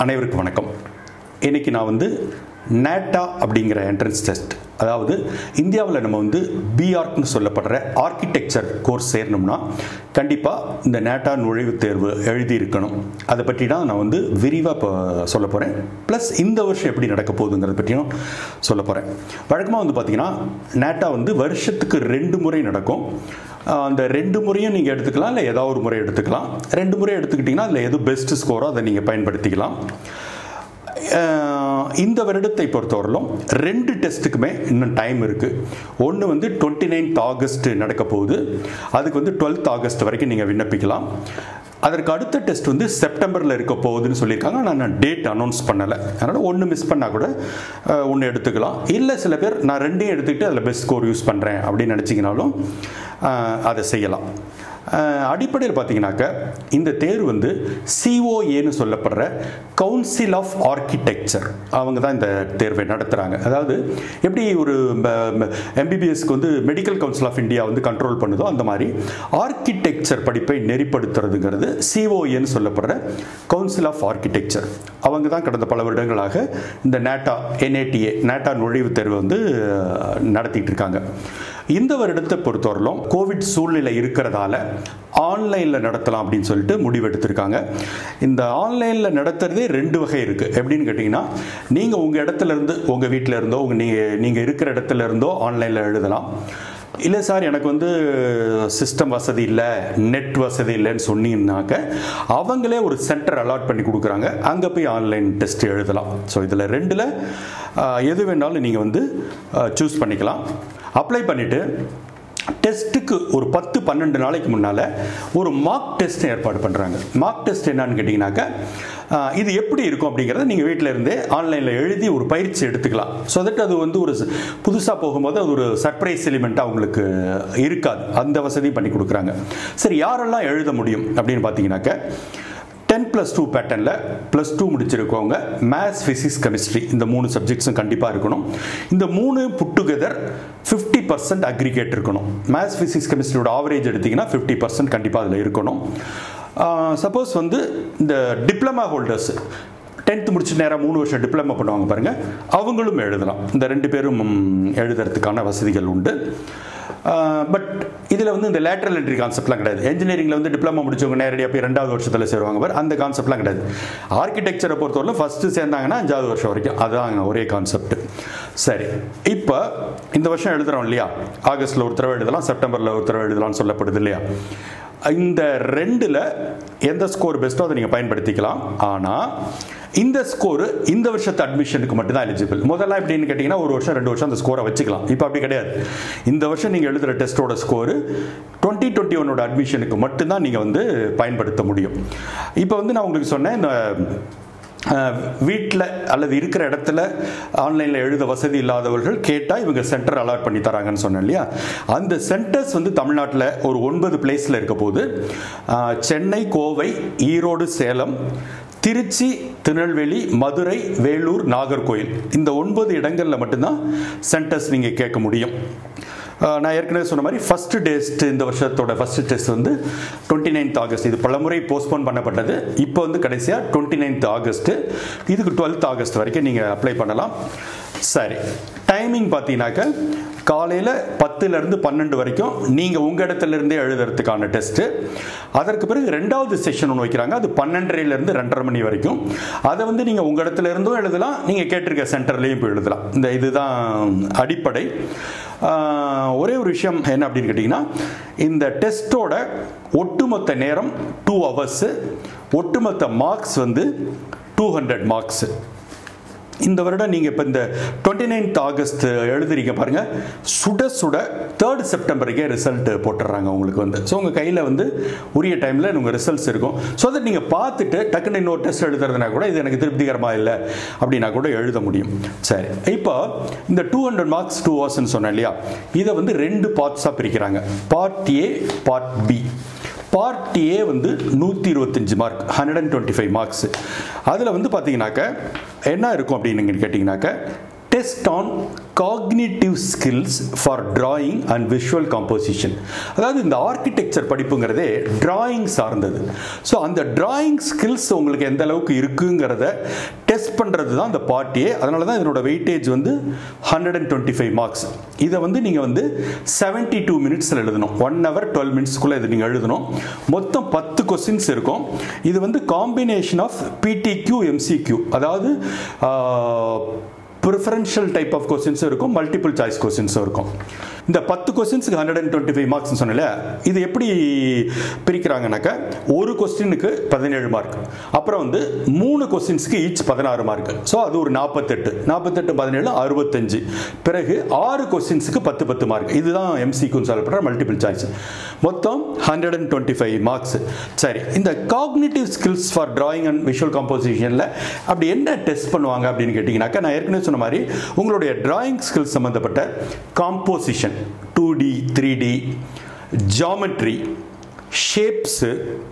அனைவருக்கும் வணக்கம். இன்னைக்கு நான் NATA அப்படிங்கிற என்ட்ரன்ஸ் டெஸ்ட், அதாவது இந்தியாவில் நம்ம B.Archனு சொல்லப்படுற ஆர்கிடெக்சர் கோர்ஸ் சேரணும்னா கண்டிப்பாக இந்த NATA நுழைவுத் தேர்வு எழுதியிருக்கணும். அதை பற்றி தான் நான் விரிவாக இப்போ சொல்ல போகிறேன். ப்ளஸ் இந்த வருஷம் எப்படி நடக்க போகுதுங்கிறத பற்றியும் சொல்ல போகிறேன். வழக்கமாக பார்த்தீங்கன்னா NATA வருஷத்துக்கு 2 முறை நடக்கும். அந்த 2 முறையும் நீங்கள் எடுத்துக்கலாம், இல்லை ஏதாவது ஒரு முறை எடுத்துக்கலாம். 2 முறை எடுத்துக்கிட்டிங்கன்னா அதில் எது பெஸ்ட் ஸ்கோரோ அதை நீங்கள் பயன்படுத்திக்கலாம். இந்த வருடத்தை பொறுத்தவரையிலும் 2 டெஸ்ட்டுக்குமே இன்னும் டைம் இருக்குது. ஒன்று 29th ஆகஸ்ட் நடக்க போகுது. அதுக்கு 12th ஆகஸ்ட் வரைக்கும் நீங்கள் விண்ணப்பிக்கலாம். அதற்கு அடுத்த டெஸ்ட் செப்டம்பரில் இருக்க போகுதுன்னு சொல்லியிருக்காங்க. நான் டேட் அனௌன்ஸ் பண்ணலை, அதனால் ஒன்று மிஸ் பண்ணால் கூட ஒன்று எடுத்துக்கலாம். இல்லை சில பேர் நான் 2ஐயும் எடுத்துக்கிட்டு அதில் பெஸ்ட் ஸ்கோர் யூஸ் பண்ணுறேன் அப்படின்னு நினச்சிங்கனாலும் அதை செய்யலாம். அடிப்படையில் பார்த்தீங்கன்னாக்க இந்த தேர்வு COAன்னு சொல்லப்படுற கவுன்சில் ஆஃப் ஆர்கிடெக்சர், அவங்க தான் இந்த தேர்வை நடத்துகிறாங்க. அதாவது எப்படி ஒரு MBBSக்கு medical council of India control பண்ணுதோ அந்த மாதிரி ஆர்கிடெக்சர் படிப்பை நெறிப்படுத்துறதுங்கிறது COAன்னு சொல்லப்படுற கவுன்சில் ஆஃப் ஆர்கிடெக்சர். அவங்க தான் கடந்த பல வருடங்களாக இந்த NATA நுழைவுத் தேர்வு நடத்திட்டு இருக்காங்க. இந்த வருடத்தை பொறுத்தவரையிலும் கோவிட் சூழ்நிலை இருக்கிறதால ஆன்லைனில் நடத்தலாம் அப்படின்னு சொல்லிட்டு முடிவெடுத்திருக்காங்க. இந்த ஆன்லைனில் நடத்துறதே 2 வகை இருக்குது. எப்படின்னு கேட்டிங்கன்னா, நீங்கள் உங்கள் இடத்துல இருந்து, உங்கள் வீட்டில் இருந்தோ, நீங்கள் இருக்கிற இடத்துல இருந்தோ ஆன்லைனில் எழுதலாம். இல்லை சார் எனக்கு சிஸ்டம் வசதி இல்லை, நெட் வசதி இல்லைன்னு சொன்னீங்கன்னாக்க அவங்களே ஒரு சென்டர் அலாட் பண்ணி கொடுக்குறாங்க. அங்கே போய் ஆன்லைன் டெஸ்ட் எழுதலாம். ஸோ இதில் 2ல் எது வேணாலும் நீங்கள் சூஸ் பண்ணிக்கலாம். அப்ளை பண்ணிவிட்டு டெஸ்ட்டுக்கு ஒரு 10-12 நாளைக்கு முன்னால் ஒரு மார்க் டெஸ்ட் ஏற்பாடு பண்ணுறாங்க. மார்க் டெஸ்ட் என்னன்னு கேட்டிங்கனாக்கா, இது எப்படி இருக்கும் அப்படிங்கிறத நீங்கள் வீட்டில் இருந்தே ஆன்லைனில் எழுதி ஒரு பயிற்சி எடுத்துக்கலாம். ஸோ தட் அது ஒரு புதுசாக போகும்போது அது ஒரு சர்ப்ரைஸ் எலிமெண்ட்டாக அவங்களுக்கு இருக்காது. அந்த வசதி பண்ணி கொடுக்குறாங்க. சரி, யாரெல்லாம் எழுத முடியும் அப்படின்னு பார்த்தீங்கன்னாக்க 10+2 பேட்டர்னில் +2 முடிச்சிருக்கவங்க மேத்ஸ், ஃபிசிக்ஸ், கெமிஸ்ட்ரி இந்த 3 சப்ஜெக்ட்ஸும் கண்டிப்பாக இருக்கணும். இந்த 3 புட் டுகெதர் 50% அக்ரிகேட் இருக்கணும். மேத்ஸ், ஃபிசிக்ஸ், கெமிஸ்ட்ரியோட ஆவரேஜ் எடுத்திங்கன்னா 50% கண்டிப்பாக அதில் இருக்கணும். சப்போஸ் இந்த டிப்ளமா ஹோல்டர்ஸ் 10th முடிச்சு நேராக 3 வருஷம் டிப்ளமா பண்ணுவாங்க பாருங்கள், அவங்களும் எழுதலாம். இந்த 2 பேரும் எழுதுறதுக்கான வசதிகள் உண்டு. பட் இதில் இந்த லேட்டரல் என்ட்ரி கான்செப்ட்லாம் கிடையாது. இன்ஜினியரிங்கில் டிப்ளமா முடிச்சவங்க நேரடியாக போய் 2வது வருஷத்தில் சேருவாங்க பாரு, அந்த கான்செப்ட்லாம் கிடையாது. ஆர்கிடெக்சரை பொறுத்தவரைக்கும் ஃபஸ்ட்டு சேர்ந்தாங்கன்னா 5வது வருஷம் வரைக்கும், அதுதான் ஒரே கான்செப்ட். சரி, இப்போ இந்த வருஷம் எழுதுகிறோம் இல்லையா, ஆகஸ்ட்டில் ஒரு தடவை எழுதலாம், செப்டம்பரில் ஒரு தடவை எழுதலாம்னு சொல்லப்படுது இல்லையா. இந்த 2ல் எந்த ஸ்கோர் பெஸ்ட்டோ அதை நீங்கள் பயன்படுத்திக்கலாம். ஆனால் இந்த ஸ்கோர் இந்த வருஷத்து அட்மிஷனுக்கு மட்டும்தான் எலிஜிபிள். முதல்ல எப்படின்னு கேட்டிங்கன்னா, 1 வருஷம் 2 வருஷம் அந்த ஸ்கோரை வச்சுக்கலாம். இப்போ அப்படி கிடையாது. இந்த வருஷம் நீங்கள் எழுதுகிற டெஸ்ட்டோட ஸ்கோரு 2021 அட்மிஷனுக்கு மட்டும்தான் நீங்கள் பயன்படுத்த முடியும். இப்போ நான் உங்களுக்கு சொன்னேன், இந்த வீட்டில் அல்லது இருக்கிற இடத்துல ஆன்லைனில் எழுத வசதி இல்லாதவர்கள் கேட்டால் இவங்க சென்டர் அலாட் பண்ணி தராங்கன்னு சொன்னேன் இல்லையா. அந்த சென்டர்ஸ் தமிழ்நாட்டில் ஒரு 9 பிளேஸில் இருக்க போது. சென்னை, கோவை, ஈரோடு, சேலம், திருச்சி, திருநெல்வேலி, மதுரை, வேலூர், நாகர்கோயில் இந்த 9 இடங்களில் மட்டும்தான் சென்டர்ஸ் நீங்கள் கேட்க முடியும். நான் ஏற்கனவே சொன்ன மாதிரி ஃபஸ்ட்டு டெஸ்ட், இந்த வருஷத்தோட ஃபஸ்ட்டு டெஸ்ட் 29th ஆகஸ்ட். இது பலமுறை போஸ்ட்போன் பண்ணப்பட்டது. இப்போ கடைசியாக 29th ஆகஸ்ட். இதுக்கு 12th ஆகஸ்ட் வரைக்கும் நீங்கள் அப்ளை பண்ணலாம். சரி, டைமிங் பார்த்தீங்கன்னாக்க காலையில் 10லேருந்து 12 வரைக்கும் நீங்கள் உங்கள் இடத்துலேருந்தே எழுதுறதுக்கான டெஸ்ட்டு. அதற்கு பிறகு 2வது செஷன் ஒன்று வைக்கிறாங்க. அது 12:30லேருந்து 2:30 மணி வரைக்கும். அதை நீங்கள் உங்கள் இடத்துல இருந்தும் எழுதலாம், நீங்கள் கேட்டிருக்க சென்டர்லேயும் போய் எழுதலாம். இதுதான் அடிப்படை. ஒரே ஒரு விஷயம் என்ன அப்படின்னு கேட்டிங்கன்னா, இந்த டெஸ்ட்டோட ஒட்டுமொத்த நேரம் 2 hours, ஒட்டுமொத்த மார்க்ஸ் 200 மார்க்ஸ். இந்த வருடம் நீங்கள் இப்போ இந்த 29th ஆகஸ்ட் எழுதுறீங்க பாருங்கள், சுட 3rd செப்டம்பருக்கே ரிசல்ட் போட்டுடுறாங்க உங்களுக்கு. ஸோ உங்கள் கையில் உரிய டைமில் உங்கள் ரிசல்ட்ஸ் இருக்கும். ஸோ அதை நீங்கள் பார்த்துட்டு டக்குன்னு இன்னொரு டெஸ்ட் எழுதுறதுனா கூட இது எனக்கு திருப்திகரமாக இல்லை அப்படின்னா கூட எழுத முடியும். சரி, இப்போ இந்த 200 மார்க்ஸ் 2 hours சொன்னேன் இல்லையா, இதை 2 பார்ட்ஸாக பிரிக்கிறாங்க. Part A, part B. Part A 125 mark, 125 marks. அதில் பார்த்தீங்கன்னாக்க என்ன இருக்கும் அப்படின்னு கேட்டிங்கனாக்க test on cognitive skills for drawing and visual composition. அதாவது இந்த ஆர்கிடெக்சர் படிப்புங்கிறதே டிராயிங் சார்ந்தது. ஸோ அந்த டிராயிங் ஸ்கில்ஸ் உங்களுக்கு எந்த அளவுக்கு இருக்குங்கிறத டெஸ்ட் பண்ணுறது தான் இந்த பார்ட் ஏ. அதனால தான் இதனோட வெயிட்டேஜ் வந்து 125 மார்க்ஸ். இதை வந்து நீங்கள் வந்து 72 மினிட்ஸில் எழுதணும். 1 hour 12 minutesக்குள்ளே இது நீங்கள் எழுதணும். மொத்தம் 10 கொஸ்டின்ஸ் இருக்கும். இது வந்து காம்பினேஷன் ஆஃப் பிடிக்யூ எம்சிக்யூ, அதாவது ப்ரிஃபரன்ஷியல் டைப் ஆஃப் கொஸ்டின்ஸ் இருக்கும், மல்டிபிள் சாய்ஸ் கொஸ்டின்ஸும் இருக்கும். இந்த 10 கொஸ்டின்ஸுக்கு 125 மார்க்ஸ் சொன்னல, இது எப்படி பிரிக்கிறாங்கனாக்கா ஒரு கொஸ்டினுக்கு 17 மார்க், அப்புறம் வந்து 3 கொஸ்டின்ஸ்க்கு ஈச் 16 மார்க். ஸோ அது ஒரு 48 17 65. பிறகு 6 கொஸ்டின்ஸுக்கு 10 மார்க். இதுதான் எம்சிக்யூன்னு சொல்லப்படுற மல்டிபிள் சாய்ஸ். மொத்தம் 125 மார்க்ஸ். சரி, இந்த cognitive skills for drawing and visual காம்போசிஷனில் அப்படி என்ன டெஸ்ட் பண்ணுவாங்க அப்படின்னு கேட்டிங்கனாக்கா, நான் ஏற்கனவே சொன்ன மாதிரி உங்களுடைய டிராயிங் ஸ்கில்ஸ் சம்பந்தப்பட்ட composition, 2D 3D, geometry, shapes,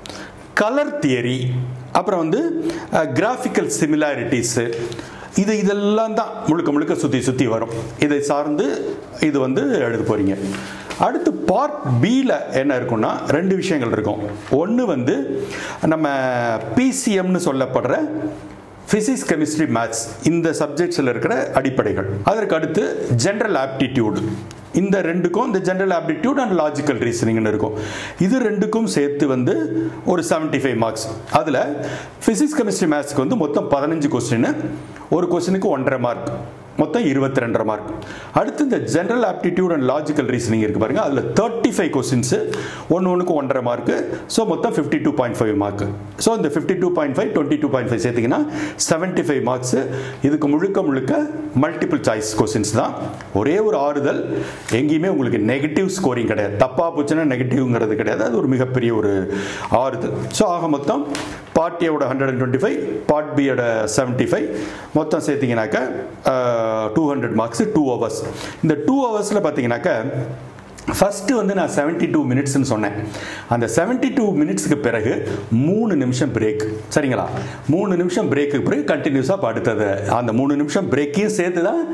colour theory, அப்புறம் வந்து கிராஃபிக்கல் சிமிலாரிட்டிஸு, இதெல்லாம் தான் முழுக்க சுற்றி வரும். இதை சார்ந்து இது வந்து எழுத போகிறீங்க. அடுத்து பார்ட் பியில் என்ன இருக்குன்னா 2 விஷயங்கள் இருக்கும். ஒன்று வந்து நம்ம பிசிஎம்னு சொல்லப்படுற பிசிக்ஸ், கெமிஸ்ட்ரி, மேத்ஸ், இந்த சப்ஜெக்ட்ஸில் இருக்கிற அடிப்படைகள். அதற்கு அடுத்து ஜென்ரல் ஆப்டிடியூட். இந்த ரெண்டுக்கும் இந்த ஜென்ரல் ஆப்டிடியூட் அண்ட் லாஜிக்கல் ரீசனிங்னு இருக்கும். இது ரெண்டுக்கும் சேர்த்து வந்து ஒரு 75 மார்க்ஸ். அதில் பிசிக்ஸ், கெமிஸ்ட்ரி, மேத்ஸ்க்கு வந்து மொத்தம் 15 கொஸ்டின், ஒரு கொஸ்டினுக்கு 1.5 மார்க், மொத்தம் 22.5 மார்க். அடுத்து இந்த general aptitude and logical reasoning இருக்கு பாருங்க, அதில் 35 கொஸ்டின்ஸ், ஒன்றுக்கு 1.5 மார்க். ஸோ மொத்தம் 52.5 மார்க். ஸோ இந்த 52.5 22.5 சேர்த்திங்கன்னா 75 மார்க்ஸ். இதுக்கு முழுக்க மல்டிபிள் சாய்ஸ் கொஸ்டின்ஸ் தான். ஒரே ஒரு ஆறுதல், எங்கேயுமே உங்களுக்கு நெகட்டிவ் ஸ்கோரிங் கிடையாது. தப்பா போச்சுன்னா நெகட்டிவ்ங்கிறது கிடையாது. அது ஒரு மிகப்பெரிய ஒரு ஆறுதல். ஸோ ஆக மொத்தம் பார்ட் ஏவோட 125, பார்ட் பியோட 75, மொத்தம் சேர்த்திங்கனாக்கா 200 மார்க்ஸ், 2 hours. இந்த 2 hours பார்த்தீங்கன்னாக்கா ஃபஸ்ட்டு வந்து நான் 72 மினிட்ஸ்ன்னு சொன்னேன். அந்த 72 மினிட்ஸுக்கு பிறகு 3 நிமிஷம் பிரேக். சரிங்களா? 3 நிமிஷம் பிரேக்குக்கு பிறகு கண்டினியூஸாக அடுத்தது அந்த 3 நிமிஷம் பிரேக்கையும் சேர்த்து தான்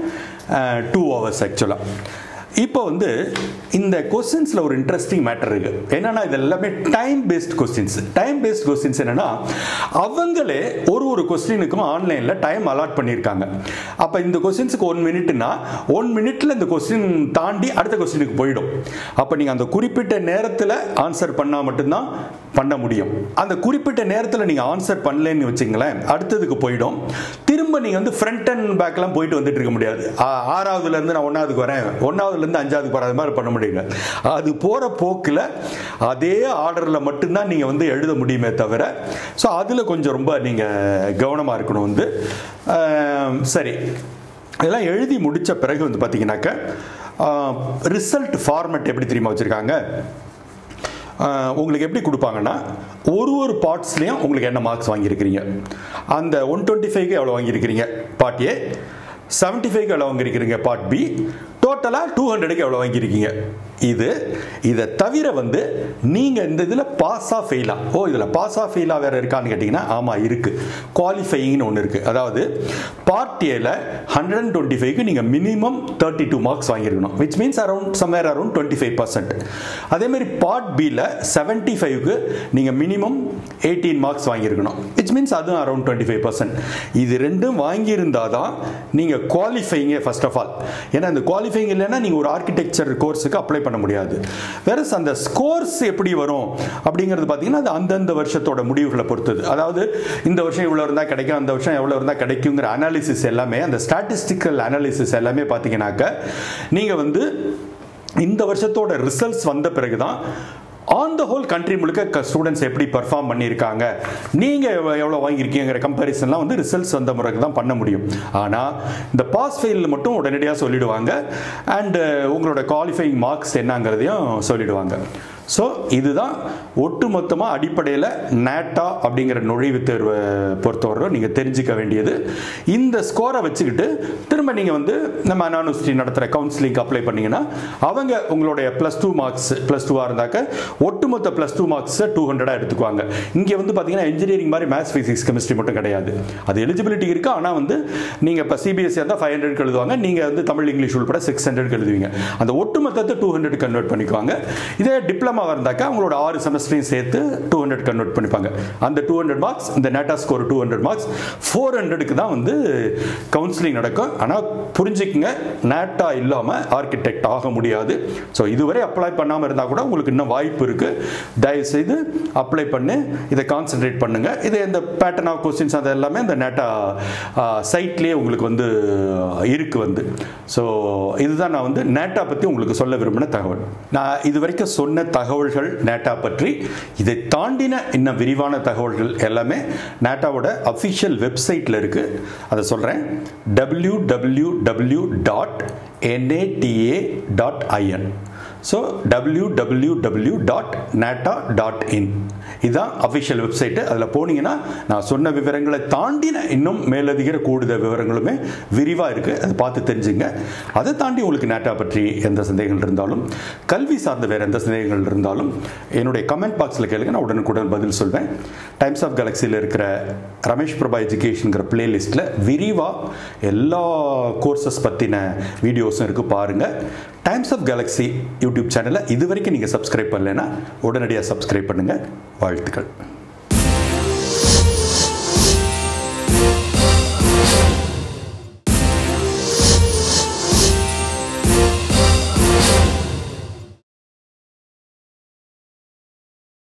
2 hours ஆக்சுவலாக. இப்போ வந்து இந்த கொஸ்டின்ஸில் ஒரு இன்ட்ரெஸ்டிங் மேட்டர் இருக்கு. என்னன்னா இது எல்லாமே time based questions. Time based questions என்னன்னா, அவங்களே ஒரு கொஸ்டினுக்கும் ஆன்லைனில் டைம் அலாட் பண்ணியிருக்காங்க. அப்போ இந்த கொஸ்டின்ஸுக்கு 1 மினிட்னா 1 மினிட்ல இந்த கொஸ்டின் தாண்டி அடுத்த கொஸ்டினுக்கு போயிடும். அப்போ நீங்கள் அந்த குறிப்பிட்ட நேரத்தில் ஆன்சர் பண்ணால் மட்டும்தான் பண்ண முடியும். அந்த குறிப்பிட்ட நேரத்தில் நீங்கள் ஆன்சர் பண்ணலன்னு வச்சுங்களேன், அடுத்ததுக்கு போயிடும். திரும்ப நீங்கள் வந்து ஃப்ரண்ட் அண்ட் பேக்லாம் போயிட்டு வந்துட்டு இருக்க முடியாது. 6வதுலேருந்து நான் 1வதுக்கு வரேன், 1வதுலேருந்து 5வதுக்கு வராத மாதிரி பண்ண முடியுங்க. அது போகிற போக்கில் அதே ஆர்டரில் மட்டும்தான் நீங்கள் வந்து எழுத முடியுமே தவிர, ஸோ அதில் கொஞ்சம் ரொம்ப நீங்கள் கவனமாக இருக்கணும் வந்து. சரி, இதெல்லாம் எழுதி முடித்த பிறகு வந்து பார்த்தீங்கன்னாக்க ரிசல்ட் ஃபார்மேட் எப்படி தெரியுமா வச்சுருக்காங்க? உங்களுக்கு எப்படி கொடுப்பாங்கன்னா, ஒரு பார்ட்ஸ்லையும் உங்களுக்கு என்ன மார்க்ஸ் வாங்கியிருக்கிறீங்க, அந்த 125க்கு எவ்வளோ வாங்கியிருக்கிறீங்க பார்ட் ஏ, 75க்கு எவ்வளோ வாங்கியிருக்கிறீங்க பார்ட் பி, டோட்டலாக 200க்கு எவ்வளோ வாங்கியிருக்கீங்க. இதை தவிர வந்து நீங்கள் இந்த இதில் பாஸா ஃபெயிலா, இதில் பாஸா ஃபெயிலா வேற இருக்கான்னு கேட்டிங்கன்னா, ஆமாம் இருக்குது. குவாலிஃபையிங்னு ஒன்று இருக்குது. அதாவது பார்ட் ஏல 125க்கு நீங்கள் மினிமம் 32 மார்க்ஸ் வாங்கியிருக்கணும், விச் மீன்ஸ் சம்வேர் அரௌண்ட் 25%. அதேமாதிரி பார்ட் பியில் 75க்கு நீங்கள் மினிமம் 18 மார்க்ஸ் வாங்கியிருக்கணும், விச் மீன்ஸ் அதுவும் அரௌண்ட் 25%. இது ரெண்டும் வாங்கியிருந்தால் தான் நீங்கள் குவாலிஃபைங்கே ஃபர்ஸ்ட் ஆஃப் ஆல். ஏன்னா இந்த குவாலிஃபைங் இல்லைன்னா நீங்கள் ஒரு ஆர்கிடெக்சர் கோர்ஸுக்கு அப்ளை பண்ண முடியாது. வேற அந்த ஸ்கோர்ஸ் எப்படி வரும் அப்படிங்கிறது பார்த்தீங்கன்னா, அது அந்தந்த வருஷத்தோட முடிவுகளை பொறுத்தது. அதாவது இந்த வருஷம் இவ்வளோ இருந்தால் கிடைக்கும், அந்த வருஷம் எவ்வளோ இருந்தால் கிடைக்குங்கிற அனாலிசிஸ் எல்லாமே, அந்த ஸ்டாட்டிஸ்டிக்கல் அனாலிசிஸ் எல்லாமே பார்த்தீங்கன்னாக்க நீங்கள் வந்து இந்த வருஷத்தோட ரிசல்ட்ஸ் வந்த பிறகுதான் ஆன் த ஹோல் கண்ட்ரி முழுக்க ஸ்டூடெண்ட்ஸ் எப்படி பர்ஃபார்ம் பண்ணியிருக்காங்க, நீங்கள் எவ்வளோ வாங்கியிருக்கீங்கிற கம்பேரிசன்லாம் வந்து ரிசல்ட்ஸ் வந்த முறைக்கு தான் பண்ண முடியும். ஆனால் இந்த பாஸ் ஃபெயில் மட்டும் உடனடியாக சொல்லிடுவாங்க. அண்டு உங்களோட குவாலிஃபைங் மார்க்ஸ் என்னங்கிறதையும் சொல்லிடுவாங்க. ஸோ இதுதான் ஒட்டுமொத்தமாக அடிப்படையில் NATA அப்படிங்கிற நுழைவுத் தேர்வை பொறுத்தவரை நீங்கள் தெரிஞ்சிக்க வேண்டியது. இந்த ஸ்கோரை வச்சுக்கிட்டு திரும்ப நீங்கள் வந்து நம்ம அனானிவர்சிட்டி நடத்துகிற கவுன்சிலிங்க்கு அப்ளை பண்ணிங்கன்னா அவங்க உங்களுடைய +2 மார்க்ஸ் +2 இருந்தாக்க ஒட்டுமொத்த +2 மார்க்ஸை 200 எடுத்துக்குவாங்க. இங்கே வந்து பார்த்தீங்கன்னா இன்ஜினியரிங் மாதிரி மேத்ஸ் ஃபிசிக்ஸ் கெமிஸ்ட்ரி மட்டும் கிடையாது. அது எலிஜிபிலிட்டி இருக்குது. ஆனால் வந்து நீங்கள் இப்போ சிபிஎஸ்சி இருந்தால் 500 எழுதுவாங்க. நீங்கள் வந்து தமிழ் இங்கிலீஷ் உள்பட 600 எழுதுவீங்க. அந்த ஒட்டுமொத்தத்தை 200 கன்வெர்ட் பண்ணிக்குவாங்க. இதே டிப்ளமா இருந்தாக்கா உங்களோட 6 செமஸ்டரையும் சேர்த்து 200 கன்வெர்ட் பண்ணிப்பாங்க. அந்த 200 மார்க்ஸ், இந்த NATA ஸ்கோர் 200 மார்க்ஸ், 400க்கு தான் வந்து கவுன்சிலிங் நடக்கும். ஆனால் புரிஞ்சுக்குங்க, NATA இல்லாமல் ஆர்கிடெக்ட் ஆக முடியாது. ஸோ இதுவரை அப்ளை பண்ணாமல் இருந்தால் கூட உங்களுக்கு இன்னும் வாய்ப்பு இருக்கு. தயவுசெய்து அப்ளை பண்ணி இதை கான்சென்ட்ரேட் பண்ணுங்க. இது இந்த பேட்டர்ன் ஆஃப் கொஸ்டின்ஸ் அது எல்லாமே இந்த NATA சைட்லேயே உங்களுக்கு வந்து இருக்கு வந்து. ஸோ இதுதான் நான் வந்து NATA பற்றி உங்களுக்கு சொல்ல விரும்பின தகவல். நான் இது வரைக்கும் சொன்ன தகவல்கள் NATA பற்றி. இதை தாண்டின இன்னும் விரிவான தகவல்கள் எல்லாமே NATAவோட அஃபிஷியல் வெப்சைட்டில் இருக்கு. அதை சொல்கிறேன், www.nata.in. ஸோ www.nata.in இதுதான் அஃபிஷியல் வெப்சைட்டு. அதில் போனீங்கன்னா நான் சொன்ன விவரங்களை தாண்டின இன்னும் மேலதிக கூடுதல் விவரங்களுமே விரிவாக இருக்குது. அதை பார்த்து தெரிஞ்சுங்க. அதை தாண்டி உங்களுக்கு NATA பற்றி எந்த சந்தேகங்கள் இருந்தாலும், கல்வி சார்ந்த வேறு எந்த சந்தேகங்கள் இருந்தாலும் என்னுடைய கமெண்ட் பாக்ஸில் கேளுங்க, நான் உடனுக்குடன் பதில் சொல்வேன். டைம்ஸ் ஆஃப் கேலக்ஸியில் இருக்கிற ரமேஷ் பிரபா எஜுகேஷனுங்கிற பிளேலிஸ்ட்டில் விரிவாக எல்லா கோர்சஸ் பற்றின வீடியோஸும் இருக்குது, பாருங்கள். டைம்ஸ் ஆஃப் கேலக்ஸி யூடியூப் சேனலை இது வரைக்கும் நீங்கள் சப்ஸ்கிரைப் பண்ணலைன்னா உடனடியாக சப்ஸ்கிரைப் பண்ணுங்கள். வாழ்த்துக்கள்.